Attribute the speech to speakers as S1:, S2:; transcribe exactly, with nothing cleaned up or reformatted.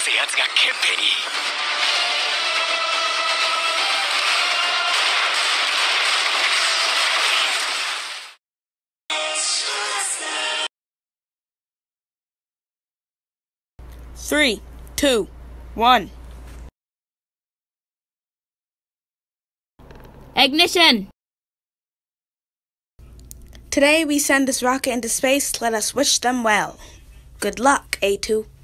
S1: ぜ奴が憲兵に。
S2: Three, two, one.
S3: Ignition!
S2: Today we send this rocket into space. Let us wish them well. Good luck, A two.